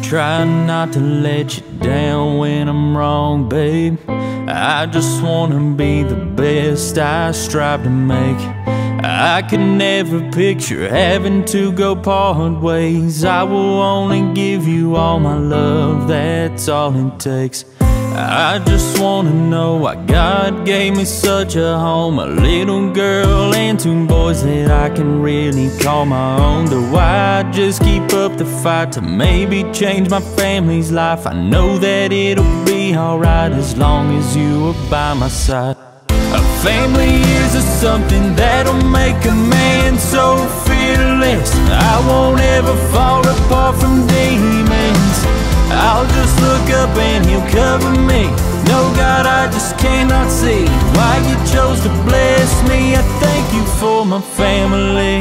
Try not to let you down when I'm wrong, babe. I just wanna be the best I strive to make. I could never picture having to go part ways. I will only give you all my love, that's all it takes. I just wanna know why God gave me such a home, a little girl and two boys that I can really call my own. Do I just keep up the fight to maybe change my family's life? I know that it'll be alright as long as you are by my side. A family is something that'll make a man so fearless. I won't ever fall apart from demons. I'll just look up and he'll cover me. No, God, I just cannot see why you chose to bless me. I thank you for my family,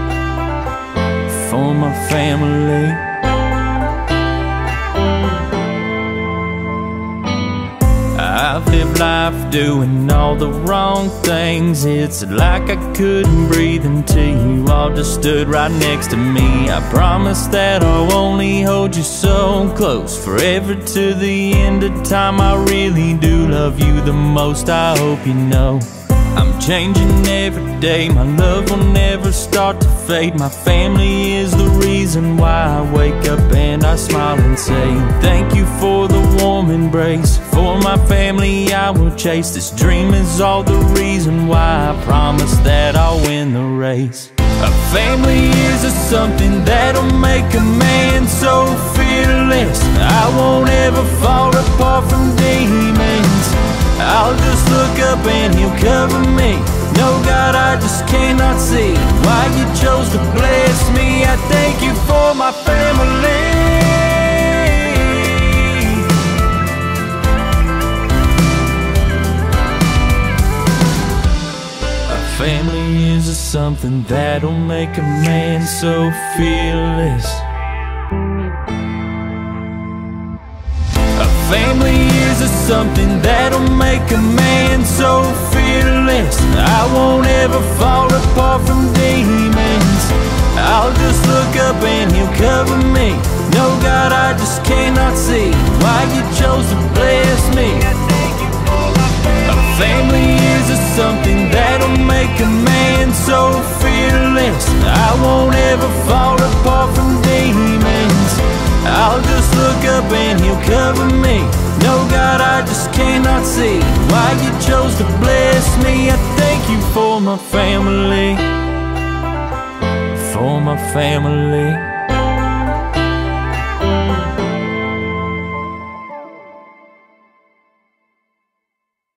for my family. I've lived life doing all the wrong things. It's like I couldn't breathe until you all just stood right next to me. I promise that I'll only hold you so close forever to the end of time. I really do love you the most, I hope you know. I'm changing every day, my love will never start to fade. My family is the reason why I wake up and I smile and say thank you for the warm embrace. For my family I will chase, this dream is all the reason why I promise that I'll win the race. A family is something that'll make a man so fearless. I won't ever fall apart from demons. I'll just look up and he'll cover me. No, God, I just cannot see why you chose to bless me. I thank you for my family. A family is something that'll make a man so fearless. Family is something that'll make a man so fearless. I won't ever fall apart from demons. I'll just look up and he'll cover me. No, God, I just cannot see why you chose to bless me. A family is something that'll make a man so fearless. I won't ever fall apart from demons. I'll just look up and he'll cover me. No, God, I just cannot see why you chose to bless me. I thank you for my family, for my family.